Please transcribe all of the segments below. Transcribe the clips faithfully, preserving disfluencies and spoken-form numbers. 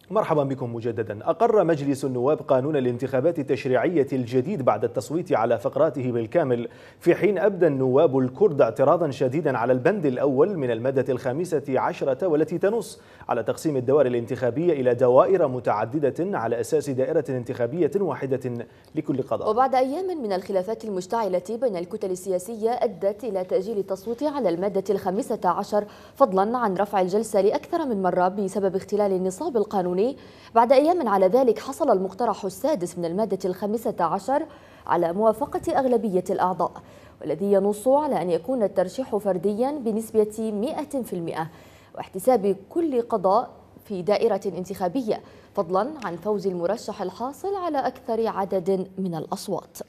مرحبا بكم مجددا. أقر مجلس النواب قانون الانتخابات التشريعية الجديد بعد التصويت على فقراته بالكامل، في حين أبدى النواب الكرد اعتراضا شديدا على البند الأول من المادة الخامسة عشرة، والتي تنص على تقسيم الدوائر الانتخابية إلى دوائر متعددة على أساس دائرة انتخابية واحدة لكل قضاء. وبعد أيام من الخلافات المشتعلة بين الكتل السياسية أدت إلى تأجيل التصويت على المادة الخامسة عشر، فضلا عن رفع الجلسة لأكثر من مرة بسبب اختلال النصاب القانوني. بعد أيام على ذلك حصل المقترح السادس من المادة الخامسة عشر على موافقة أغلبية الأعضاء، والذي ينص على أن يكون الترشيح فرديا بنسبة مئة بالمئة واحتساب كل قضاء في دائرة انتخابية، فضلا عن فوز المرشح الحاصل على أكثر عدد من الأصوات.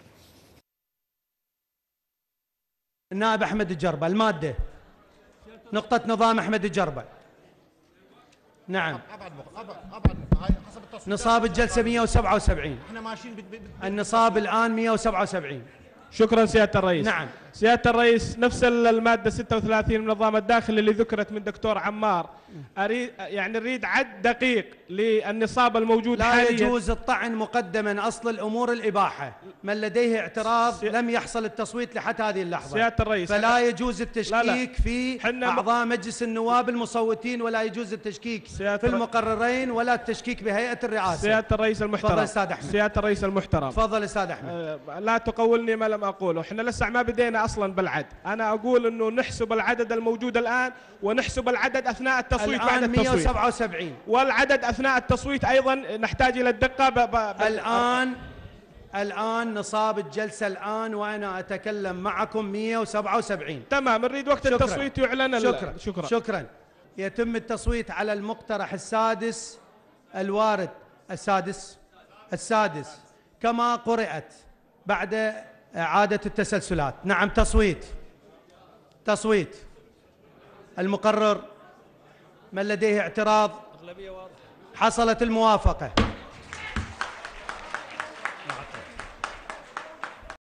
النائب أحمد الجربة، المادة نقطة نظام أحمد الجربة. نعم. نصاب الجلسة مئة وسبعة وسبعين. احنا ماشيين النصاب الآن مئة وسبعة وسبعين. شكرا سيادة الرئيس. نعم سيادة الرئيس، نفس المادة ستة وثلاثين من النظام الداخلي اللي ذكرت من دكتور عمار، أريد يعني نريد عد دقيق للنصاب الموجود لا حاليا. لا يجوز الطعن مقدما، أصل الأمور الإباحة، من لديه اعتراض سي... لم يحصل التصويت لحد هذه اللحظة. سيادة الرئيس، فلا يجوز التشكيك لا لا. في أعضاء مجلس النواب المصوتين، ولا يجوز التشكيك في المقررين، ولا التشكيك بهيئة الرئاسة. سيادة الرئيس المحترم. تفضل أستاذ أحمد. سيادة الرئيس المحترم. تفضل أستاذ أحمد. أه لا تقولني ما لم أقوله، احنا لسه ما بدينا أصلا بالعد. أنا أقول إنه نحسب العدد الموجود الآن، ونحسب العدد أثناء التصويت بعد التصويت. مئة وسبعة وسبعين. والعدد أثناء التصويت أيضا نحتاج إلى الدقة. ب... ب... الآن الآن نصاب الجلسة الآن وأنا أتكلم معكم مئة وسبعة وسبعين. تمام، نريد وقت شكرا. التصويت يعلن. شكرا. شكرا شكرا. يتم التصويت على المقترح السادس الوارد السادس السادس كما قرأت بعد إعادة التسلسلات. نعم، تصويت تصويت المقرر، من لديه اعتراض؟ حصلت الموافقة.